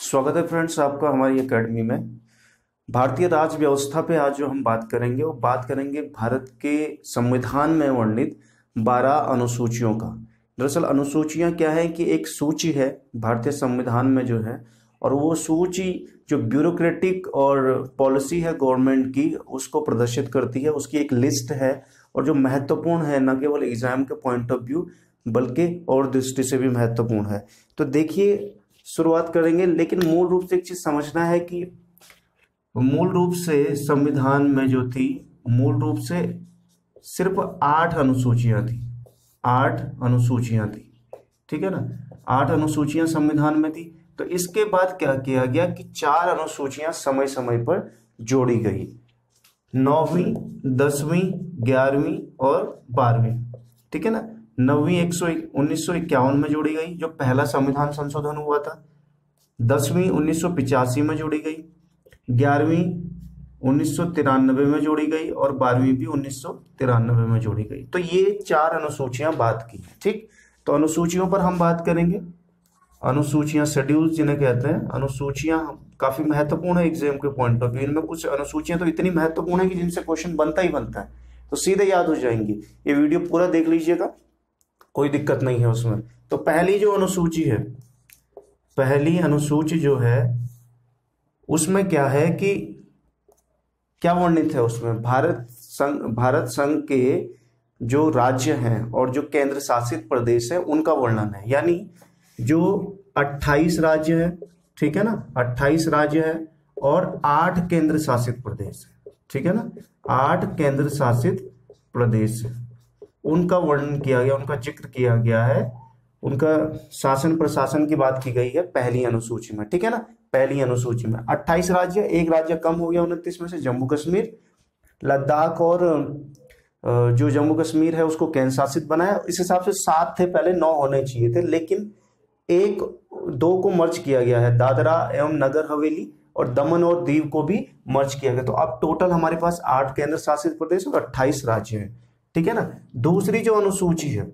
स्वागत है फ्रेंड्स आपका हमारी एकेडमी में। भारतीय राज्य व्यवस्था पे आज जो हम बात करेंगे वो बात करेंगे भारत के संविधान में वर्णित 12 अनुसूचियों का। दरअसल अनुसूचियां क्या है कि एक सूची है भारतीय संविधान में जो है, और वो सूची जो ब्यूरोक्रेटिक और पॉलिसी है गवर्नमेंट की उसको प्रदर्शित करती है। उसकी एक लिस्ट है और जो महत्वपूर्ण है न केवल एग्जाम के पॉइंट ऑफ व्यू बल्कि और दृष्टि से भी महत्वपूर्ण है। तो देखिए शुरुआत करेंगे, लेकिन मूल रूप से एक चीज समझना है कि मूल रूप से संविधान में जो थी मूल रूप से सिर्फ 8 अनुसूचियां थी। 8 अनुसूचियां थी, ठीक है ना। 8 अनुसूचियां संविधान में थी। तो इसके बाद क्या किया गया कि 4 अनुसूचियां समय समय पर जोड़ी गई, 9वीं 10वीं 11वीं और 12वीं, ठीक है ना। 9वीं 1951 में जोड़ी गई जो पहला संविधान संशोधन हुआ था। 10वीं 1985 में जोड़ी गई, 11वीं 1993 में जोड़ी गई और 12वीं भी 1993 में जोड़ी गई। तो ये 4 अनुसूचियां बात की, ठीक। तो अनुसूचियों पर हम बात करेंगे। अनुसूचियां शेड्यूल जिन्हें कहते हैं, अनुसूचियां काफी महत्वपूर्ण है एग्जाम के पॉइंट ऑफ व्यू। इनमें कुछ अनुसूचियां तो इतनी महत्वपूर्ण है कि जिनसे क्वेश्चन बनता ही बनता है, तो सीधे याद हो जाएंगी। ये वीडियो पूरा देख लीजिएगा, कोई दिक्कत नहीं है उसमें। तो पहली जो अनुसूची है, पहली अनुसूची जो है उसमें क्या है कि क्या वर्णित है उसमें, भारत संघ के जो राज्य हैं और जो केंद्र शासित प्रदेश है उनका वर्णन है। यानी जो 28 राज्य है, ठीक है ना, 28 राज्य है और 8 केंद्र शासित प्रदेश है, ठीक है ना। 8 केंद्र शासित प्रदेश है, उनका वर्णन किया गया, उनका जिक्र किया गया है, उनका शासन प्रशासन की बात की गई है पहली अनुसूची में, ठीक है ना। पहली अनुसूची में 28 राज्य, एक राज्य कम हो गया 29 में से, जम्मू कश्मीर। लद्दाख और जो जम्मू कश्मीर है उसको केंद्र शासित बनाया। इस हिसाब से 7 थे पहले, 9 होने चाहिए थे, लेकिन 2 को मर्ज किया गया है, दादरा एवं नगर हवेली और दमन और दीव को भी मर्ज किया गया। तो अब टोटल हमारे पास 8 केंद्र शासित प्रदेश और 28 राज्य हैं, ठीक है ना। दूसरी जो अनुसूची है,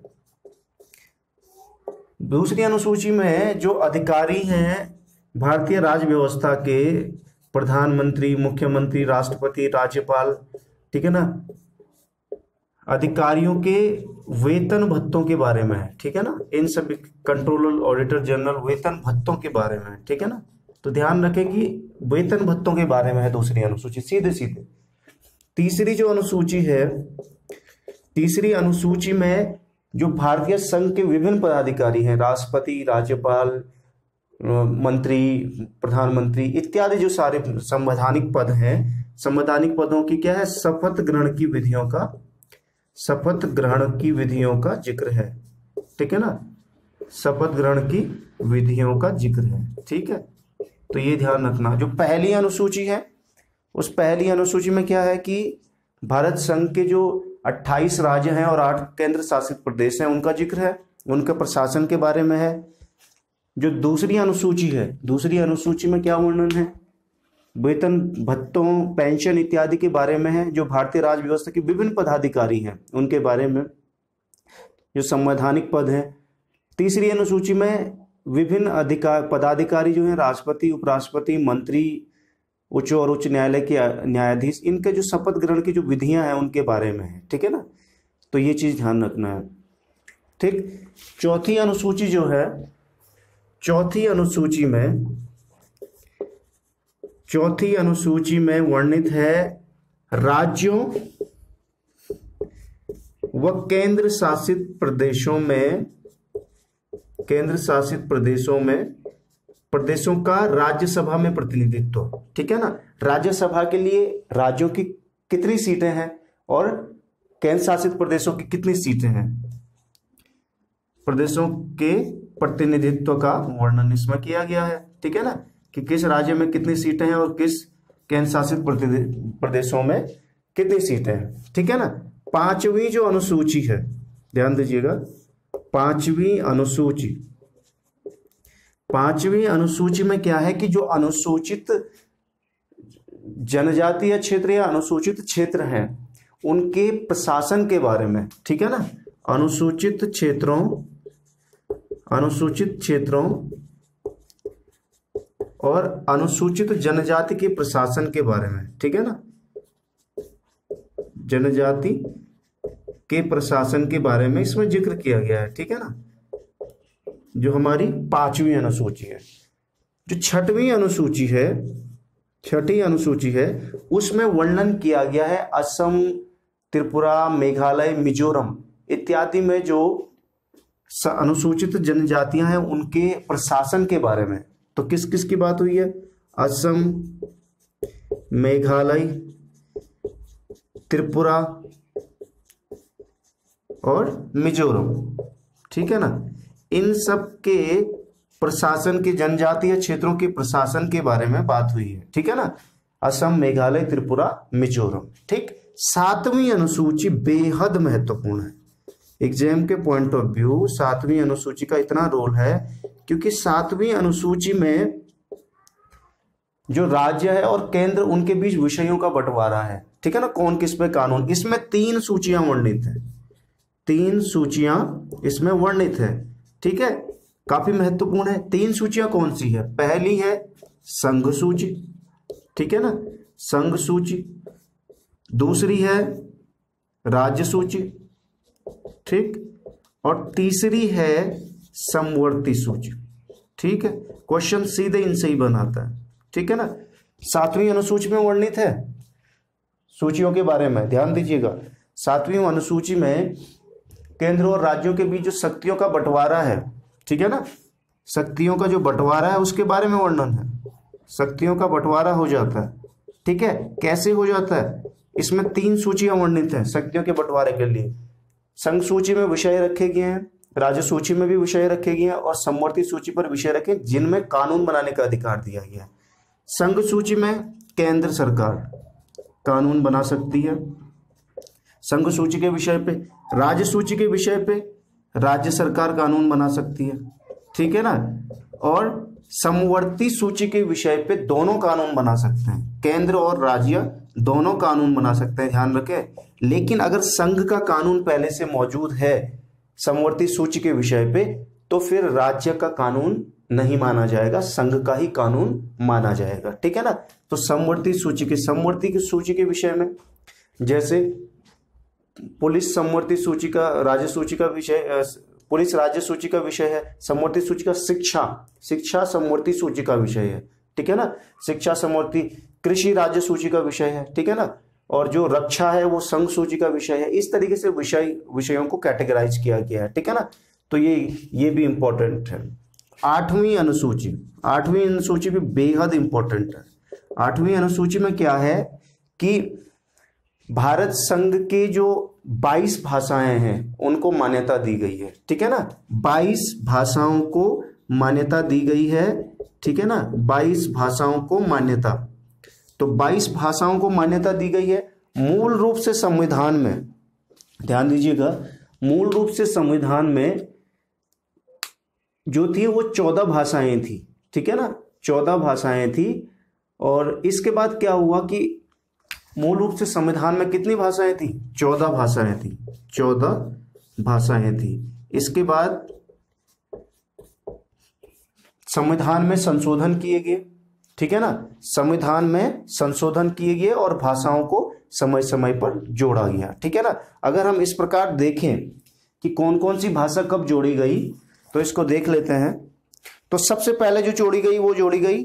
दूसरी अनुसूची में जो अधिकारी हैं भारतीय राज्य व्यवस्था के, प्रधानमंत्री, मुख्यमंत्री, राष्ट्रपति, राज्यपाल, ठीक है ना, अधिकारियों के वेतन भत्तों के बारे में है, ठीक है ना। इन सभी कंट्रोलर, ऑडिटर जनरल वेतन भत्तों के बारे में है, ठीक है ना। तो ध्यान रखें कि वेतन भत्तों के बारे में है दूसरी अनुसूची, सीधे सीधे। तीसरी जो अनुसूची है, तीसरी अनुसूची में जो भारतीय संघ के विभिन्न पदाधिकारी हैं, राष्ट्रपति, राज्यपाल, मंत्री, प्रधानमंत्री इत्यादि जो सारे संवैधानिक पद हैं, संवैधानिक पदों की क्या है, शपथ ग्रहण की विधियों का, शपथ ग्रहण की विधियों का जिक्र है, ठीक है ना। शपथ ग्रहण की विधियों का जिक्र है, ठीक है। तो ये ध्यान रखना। जो पहली अनुसूची है उस पहली अनुसूची में क्या है कि भारत संघ के जो 28 राज्य हैं और 8 केंद्र शासित प्रदेश हैं उनका जिक्र है, उनके प्रशासन के बारे में है। जो दूसरी अनुसूची है, दूसरी अनुसूची में क्या वर्णन है, वेतन भत्तों, पेंशन इत्यादि के बारे में है। जो भारतीय राज्य व्यवस्था के विभिन्न पदाधिकारी हैं उनके बारे में, जो संवैधानिक पद हैं। तीसरी अनुसूची में विभिन्न पदाधिकारी जो हैं, राष्ट्रपति, उपराष्ट्रपति, मंत्री, उच्च और उच्च न्यायालय के न्यायाधीश, इनके जो शपथ ग्रहण की जो विधियां हैं उनके बारे में है, ठीक है ना। तो ये चीज ध्यान रखना है, ठीक। चौथी अनुसूची जो है, चौथी अनुसूची में वर्णित है राज्यों व केंद्र शासित प्रदेशों में, केंद्र शासित प्रदेशों का राज्यसभा में प्रतिनिधित्व, ठीक है ना। राज्यसभा के लिए राज्यों की कितनी सीटें हैं और केंद्र शासित प्रदेशों की कितनी सीटें हैं, प्रदेशों के प्रतिनिधित्व का वर्णन इसमें किया गया है, ठीक है ना, कि किस राज्य में कितनी सीटें हैं और किस केंद्र शासित प्रदेशों में कितनी सीटें हैं, ठीक है ना। पांचवी जो अनुसूची है, ध्यान दीजिएगा, पांचवी अनुसूची में क्या है कि जो अनुसूचित जनजातीय क्षेत्र या अनुसूचित क्षेत्र हैं उनके प्रशासन के बारे में, ठीक है ना। अनुसूचित क्षेत्रों और अनुसूचित जनजाति के प्रशासन के बारे में, ठीक है ना, जनजाति के प्रशासन के बारे में इसमें जिक्र किया गया है, ठीक है ना। जो हमारी 5वीं अनुसूची है, जो 6वीं अनुसूची है, 6ठी अनुसूची है, उसमें वर्णन किया गया है असम, त्रिपुरा, मेघालय, मिजोरम इत्यादि में जो अनुसूचित जनजातियां हैं उनके प्रशासन के बारे में। तो किस किस की बात हुई है? असम, मेघालय, त्रिपुरा और मिजोरम, ठीक है ना। इन सब के प्रशासन के, जनजातीय क्षेत्रों के प्रशासन के बारे में बात हुई है, ठीक है ना। असम, मेघालय, त्रिपुरा, मिजोरम, ठीक। 7वीं अनुसूची बेहद महत्वपूर्ण है एग्जाम के पॉइंट ऑफ व्यू। 7वीं अनुसूची का इतना रोल है क्योंकि 7वीं अनुसूची में जो राज्य है और केंद्र उनके बीच विषयों का बंटवारा है, ठीक है ना, कौन किस पे कानून। इसमें 3 सूचियां वर्णित है, 3 सूचियां इसमें वर्णित है, ठीक है, काफी महत्वपूर्ण है। 3 सूचियां कौन सी है? पहली है संघ सूची, ठीक है ना, संघ सूची। दूसरी है राज्य सूची, ठीक, और तीसरी है समवर्ती सूची, ठीक है। क्वेश्चन सीधे इनसे ही बनाता है, ठीक है ना। 7वीं अनुसूची में वर्णित है सूचियों के बारे में, ध्यान दीजिएगा। 7वीं अनुसूची में केंद्र और राज्यों के बीच जो शक्तियों का बंटवारा है, ठीक है ना, शक्तियों का जो बंटवारा है उसके बारे में वर्णन है। शक्तियों का बंटवारा हो जाता है, ठीक है, कैसे हो जाता है? इसमें 3 सूचियां वर्णित हैं शक्तियों के बंटवारे के लिए। संघ सूची में विषय रखे गए हैं, राज्य सूची में भी विषय रखे गए हैं और समवर्ती सूची पर विषय रखे जिनमें कानून बनाने का अधिकार दिया गया है। संघ सूची में केंद्र सरकार कानून बना सकती है संघ सूची के विषय पे, राज्य सूची के विषय पे राज्य सरकार कानून बना सकती है, ठीक है ना, और समवर्ती सूची के विषय पे दोनों कानून बना सकते हैं, केंद्र और राज्य दोनों कानून बना सकते हैं, ध्यान रखें। लेकिन अगर संघ का कानून पहले से मौजूद है समवर्ती सूची के विषय पे तो फिर राज्य का कानून नहीं माना जाएगा, संघ का ही कानून माना जाएगा, ठीक है ना। तो समवर्ती सूची के विषय में जैसे पुलिस समवर्ती सूची का, राज्य सूची का विषय, पुलिस राज्य सूची का विषय है। समवर्ती सूची का शिक्षा समवर्ती सूची का विषय है, ठीक है ना, शिक्षा समवर्ती। कृषि राज्य सूची का विषय है, ठीक है ना, और जो रक्षा है वो संघ सूची का विषय है। इस तरीके से विषयों को कैटेगराइज किया गया है, ठीक है ना। तो ये भी इंपॉर्टेंट है। 8वीं अनुसूची भी बेहद इंपॉर्टेंट है। 8वीं अनुसूची में क्या है कि भारत संघ के जो 22 भाषाएं हैं उनको मान्यता दी गई है, ठीक है ना। 22 भाषाओं को मान्यता दी गई है, ठीक है ना, 22 भाषाओं को मान्यता। तो 22 भाषाओं को मान्यता दी गई है। मूल रूप से संविधान में, ध्यान दीजिएगा, मूल रूप से संविधान में जो थी वो 14 भाषाएं थी, ठीक है ना, 14 भाषाएं थी। और इसके बाद क्या हुआ कि मूल रूप से संविधान में कितनी भाषाएं थी? 14 भाषाएं थी, 14 भाषाएं थी। इसके बाद संविधान में संशोधन किए गए, ठीक है ना, संविधान में संशोधन किए गए और भाषाओं को समय समय पर जोड़ा गया, ठीक है ना। अगर हम इस प्रकार देखें कि कौन कौन सी भाषा कब जोड़ी गई तो इसको देख लेते हैं। तो सबसे पहले जो जोड़ी गई वो जोड़ी गई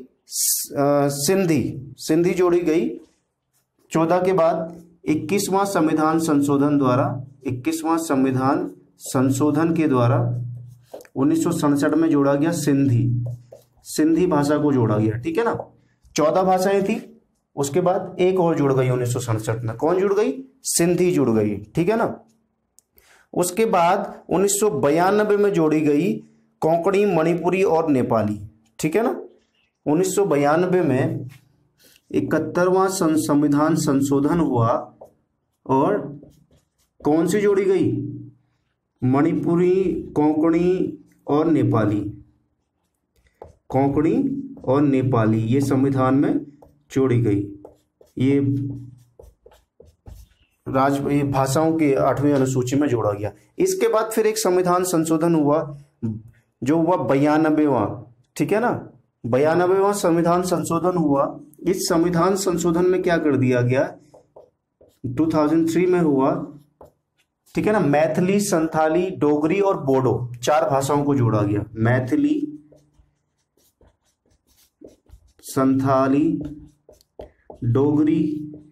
सिंधी जोड़ी गई 14 के बाद। 21वां संविधान संशोधन द्वारा, 21वां संविधान संशोधन के द्वारा 1967 में जोड़ा गया सिंधी भाषा को जोड़ा गया, ठीक है ना। 14 भाषाएं थी, उसके बाद एक और जुड़ गई 1967 में। कौन जुड़ गई? सिंधी जुड़ गई, ठीक है ना। उसके बाद 1992 में जोड़ी गई कोंकणी, मणिपुरी और नेपाली, ठीक है ना। 1992 में 71वां संविधान संशोधन हुआ और कौन सी जोड़ी गई? मणिपुरी, कोंकणी और नेपाली, कोंकणी और नेपाली ये संविधान में जोड़ी गई। ये भाषाओं की 8वीं अनुसूची में जोड़ा गया। इसके बाद फिर एक संविधान संशोधन हुआ जो हुआ 92वां, ठीक है ना, 92वां संविधान संशोधन हुआ। इस संविधान संशोधन में क्या कर दिया गया, 2003 में हुआ, ठीक है ना, मैथिली, संथाली, डोगरी और बोडो 4 भाषाओं को जोड़ा गया। मैथिली, संथाली, डोगरी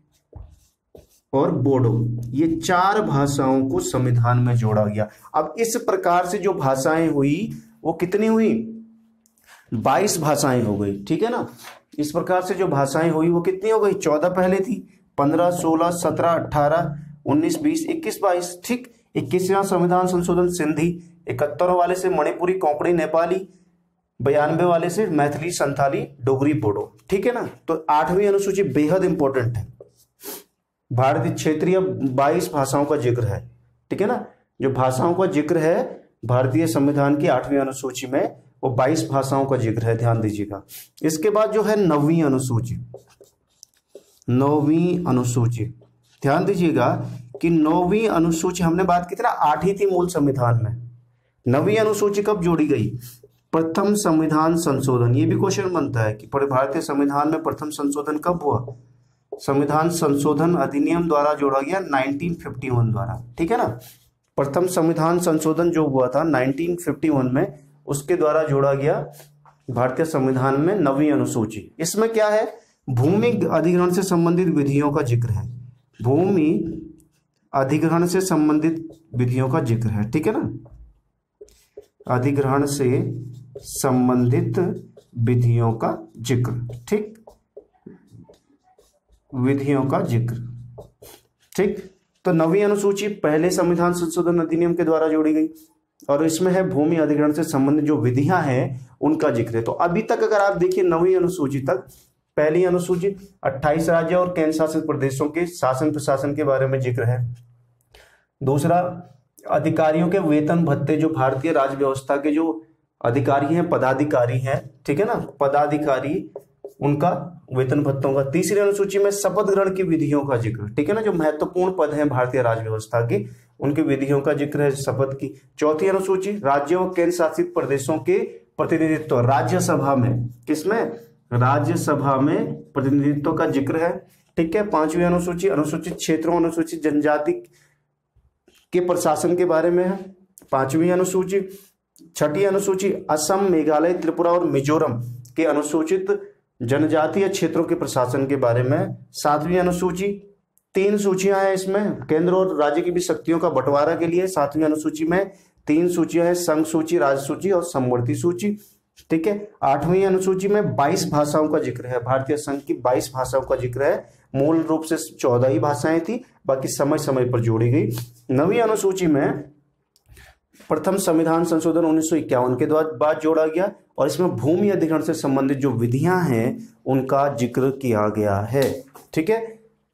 और बोडो, ये 4 भाषाओं को संविधान में जोड़ा गया। अब इस प्रकार से जो भाषाएं हुई वो कितनी हुई, 22 भाषाएं हो गई, ठीक है ना। इस प्रकार से जो भाषाएं हुई वो कितनी हो गई, 14 पहले थी, 15, 16, 17, 18, 19, 20, 21, 22, ठीक। 21वां संविधान संशोधन सिंधी, 71 वाले से मणिपुरी, कोंकणी, नेपाली, 92 वाले से मैथिली, संथाली, डोगरी, बोडो, ठीक है ना। तो 8वीं अनुसूची बेहद इंपॉर्टेंट है। भारतीय क्षेत्रीय 22 भाषाओं का जिक्र है, ठीक है ना। जो भाषाओं का जिक्र है भारतीय संविधान की 8वीं अनुसूची में, वो 22 भाषाओं का जिक्र है, ध्यान दीजिएगा। इसके बाद जो है 9वीं अनुसूची, 9वीं अनुसूची, ध्यान दीजिएगा कि 9वीं अनुसूची, हमने बात की थी ना 8 ही थी मूल संविधान में। 9वीं अनुसूची कब जोड़ी गई, प्रथम संविधान संशोधन, ये भी क्वेश्चन बनता है कि भारतीय संविधान में प्रथम संशोधन कब हुआ, संविधान संशोधन अधिनियम द्वारा जोड़ा गया 1951 द्वारा, ठीक है ना। प्रथम संविधान संशोधन जो हुआ था 1951 में, उसके द्वारा जोड़ा गया भारतीय संविधान में 9वीं अनुसूची। इसमें क्या है, भूमि अधिग्रहण से संबंधित विधियों का जिक्र है, भूमि अधिग्रहण से संबंधित विधियों का जिक्र है, ठीक है ना, अधिग्रहण से संबंधित विधियों का जिक्र, ठीक, विधियों का जिक्र, ठीक। तो 9वीं अनुसूची पहले संविधान संशोधन अधिनियम के द्वारा जोड़ी गई और इसमें है भूमि अधिग्रहण से संबंधित जो विधियां हैं उनका जिक्र है। तो अभी तक अगर आप देखिए 9वीं अनुसूची तक, पहली अनुसूची 28 राज्य और केंद्र शासित प्रदेशों के शासन प्रशासन के बारे में जिक्र है। दूसरा, अधिकारियों के वेतन भत्ते, जो भारतीय राज्य व्यवस्था के जो अधिकारी हैं, पदाधिकारी हैं, ठीक है ना, पदाधिकारी, उनका वेतन भत्तों का। तीसरी अनुसूची में शपथ ग्रहण की विधियों का जिक्र, ठीक है ना, जो महत्वपूर्ण पद हैं भारतीय राज्य व्यवस्था के, उनकी विधियों का जिक्र है, शपथ की। चौथी अनुसूची राज्यों और केंद्र शासित प्रदेशों के प्रतिनिधित्व राज्यसभा में, किसमें, राज्यसभा में प्रतिनिधित्व का जिक्र है, ठीक है। 5वीं अनुसूची अनुसूचित क्षेत्रों, अनुसूचित जनजाति के प्रशासन के बारे में है, 5वीं अनुसूची। 6ठी अनुसूची असम, मेघालय, त्रिपुरा और मिजोरम के अनुसूचित जनजातीय क्षेत्रों के प्रशासन के बारे में। 7वीं अनुसूची, 3 सूचियां हैं इसमें, केंद्र और राज्य की भी शक्तियों का बंटवारा के लिए 7वीं अनुसूची में 3 सूचियां हैं, संघ सूची, राज्य सूची और समवर्ती सूची, ठीक है। 8वीं अनुसूची में 22 भाषाओं का जिक्र है, भारतीय संघ की 22 भाषाओं का जिक्र है। मूल रूप से 14 ही भाषाएं थी, बाकी समय समय पर जोड़ी गई। 9वीं अनुसूची में प्रथम संविधान संशोधन 1951 के बाद जोड़ा गया और इसमें भूमि अधिग्रहण से संबंधित जो विधियां हैं उनका जिक्र किया गया है, ठीक है।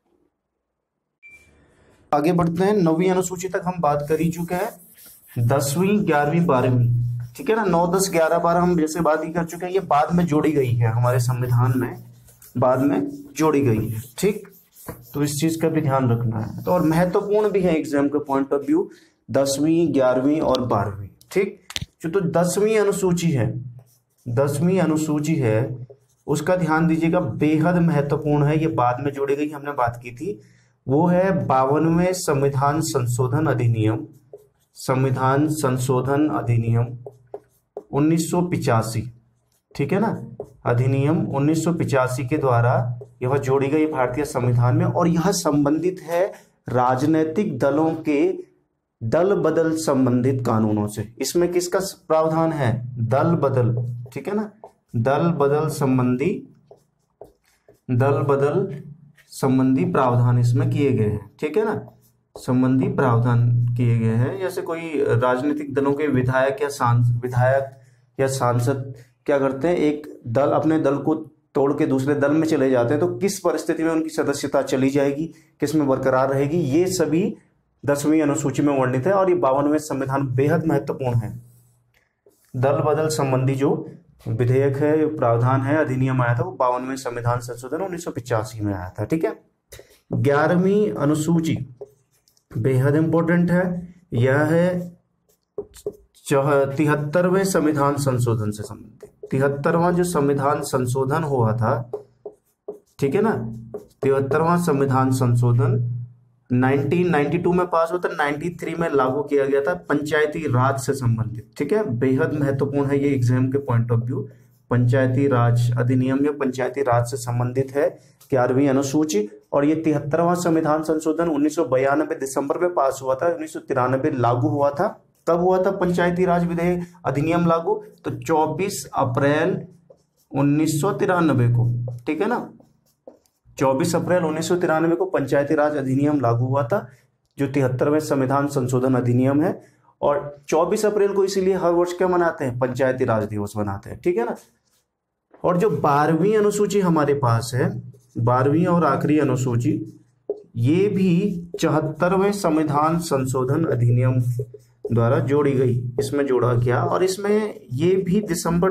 आगे बढ़ते हैं, 9वीं अनुसूची तक हम बात कर ही चुके हैं। 10वीं, 11वीं, 12वीं, ठीक है ना, 9, 10, 11, 12 हम जैसे बात ही कर चुके हैं, ये बाद में जोड़ी गई है हमारे संविधान में, बाद में जोड़ी गई है, ठीक। तो इस चीज का भी ध्यान रखना है। तो और महत्वपूर्ण भी है एग्जाम के पॉइंट ऑफ व्यू 10वीं, 11वीं और 12वीं, ठीक। जो तो 10वीं अनुसूची है, 10वीं अनुसूची है, उसका ध्यान दीजिएगा, बेहद महत्वपूर्ण है, ये बाद में जोड़ी गई, हमने बात की थी। वो है 52वें संविधान संशोधन अधिनियम, संविधान संशोधन अधिनियम 1985, ठीक है ना, अधिनियम 1985 के द्वारा यह जोड़ी गई भारतीय संविधान में और यह संबंधित है राजनीतिक दलों के दल बदल संबंधित कानूनों से। इसमें किसका प्रावधान है, दल बदल, ठीक है ना, दल बदल संबंधी प्रावधान इसमें किए गए हैं, ठीक है ना, संबंधी प्रावधान किए गए हैं। जैसे कोई राजनीतिक दलों के विधायक या सांसद क्या करते हैं, एक दल अपने दल को तोड़ के दूसरे दल में चले जाते हैं, तो किस परिस्थिति में उनकी सदस्यता चली जाएगी, किस में बरकरार रहेगी, ये सभी 10वीं अनुसूची में वर्णित है और ये 52वें संविधान बेहद महत्वपूर्ण है। दल बदल संबंधी जो विधेयक है, प्रावधान है, अधिनियम आया था, वो 52वें संविधान संशोधन 1985 में आया था, ठीक है। 11वीं अनुसूची बेहद इंपॉर्टेंट है, यह है 73वें संविधान संशोधन से संबंधित। 73वां जो संविधान संशोधन हुआ था, ठीक है ना, 73वां संविधान संशोधन 1992 में पास हुआ था, 93 में लागू किया गया था, पंचायती राज से संबंधित। ठीक है, बेहद महत्वपूर्ण है ये एग्जाम के point of view. Panchayati Raj अधिनियम या पंचायती राज से संबंधित है 11वीं अनुसूची। और ये 73वां संविधान संशोधन 1992 दिसंबर में पास हुआ था, 1993 लागू हुआ था। कब हुआ था पंचायती राज विधेयक अधिनियम लागू? तो 24 अप्रैल 1993 को, ठीक है ना, 24 अप्रैल 1993 को पंचायती राज अधिनियम लागू हुआ था, जो 73वें संविधान संशोधन अधिनियम है। और 24 अप्रैल को इसीलिए हर वर्ष क्या मनाते हैं? पंचायती राज दिवस मनाते हैं, ठीक है ना। और जो 12वीं अनुसूची हमारे पास है, 12वीं और आखिरी अनुसूची, ये भी 74वें संविधान संशोधन अधिनियम द्वारा जोड़ी गई, इसमें जोड़ा गया। और इसमें ये भी दिसंबर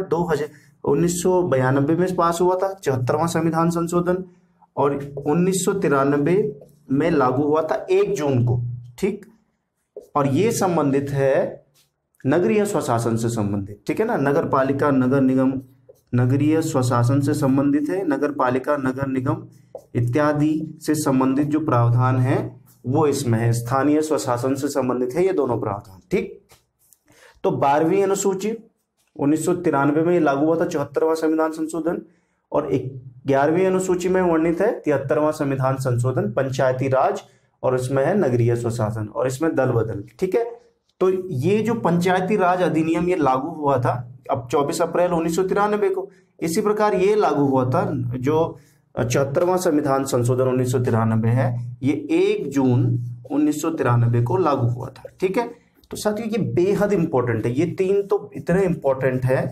1992 में पास हुआ था 74वां संविधान संशोधन, और 1993 में लागू हुआ था 1 जून को, ठीक। और ये संबंधित है नगरीय स्वशासन से संबंधित, ठीक है ना, नगर पालिका नगर निगम नगरीय स्वशासन से संबंधित है, नगर पालिका नगर निगम इत्यादि से संबंधित जो प्रावधान है वो इसमें है, स्थानीय स्वशासन से संबंधित है ये दोनों प्रावधान, ठीक। तो 12वीं अनुसूची 1993 में लागू हुआ था 74वां संविधान संशोधन, और 11वीं अनुसूची में वर्णित है 73वां संविधान संशोधन पंचायती राज, और इसमें है नगरीय स्वशासन, और इसमें दल बदल, ठीक है। तो ये जो पंचायती राज अधिनियम ये लागू हुआ था अब 24 अप्रैल 1993 को, इसी प्रकार ये लागू हुआ था जो 74वां संविधान संशोधन 1993 है, ये 1 जून 1993 को लागू हुआ था, ठीक है। तो साथियों ये बेहद इंपॉर्टेंट है, ये 3 तो इतने इंपॉर्टेंट है।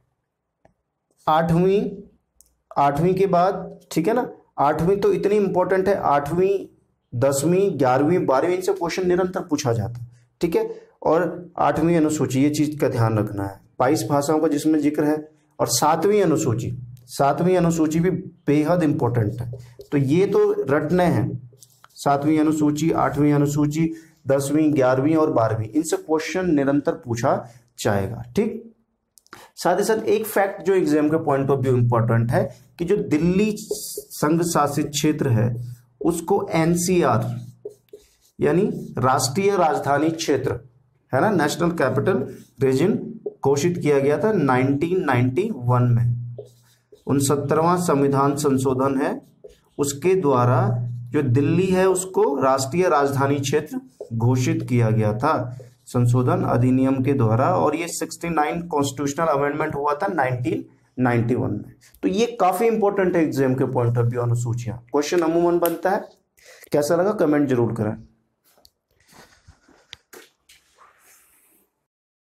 8वीं के बाद, ठीक है ना, 8वीं तो इतनी इंपॉर्टेंट है, 8वीं 10वीं 11वीं 12वीं इनसे क्वेश्चन निरंतर पूछा जाता, ठीक है। और 8वीं अनुसूची, ये चीज का ध्यान रखना है, 22 भाषाओं का जिसमें जिक्र है। और 7वीं अनुसूची भी बेहद इंपॉर्टेंट है, तो ये तो रटने हैं। 7वीं अनुसूची, 8वीं अनुसूची, 10वीं 11वीं और 12वीं, इनसे क्वेश्चन निरंतर पूछा जाएगा, ठीक। साथ ही साथ एक फैक्ट जो एग्जाम के पॉइंट ऑफ व्यू इंपॉर्टेंट है कि जो दिल्ली संघ शासित क्षेत्र है उसको NCR यानी राष्ट्रीय राजधानी क्षेत्र है ना, नेशनल कैपिटल रीजन घोषित किया गया था 1991 में। 69वां संविधान संशोधन है, उसके द्वारा जो दिल्ली है उसको राष्ट्रीय राजधानी क्षेत्र घोषित किया गया था संशोधन अधिनियम के द्वारा। और ये 69 कॉन्स्टिट्यूशनल अमेंडमेंट हुआ था 1991 में। तो ये काफी इंपॉर्टेंट है एग्जाम के पॉइंट ऑफ व्यू अनुसूचियां। क्वेश्चन अमूमन बनता है। कैसा लगा कमेंट जरूर करें।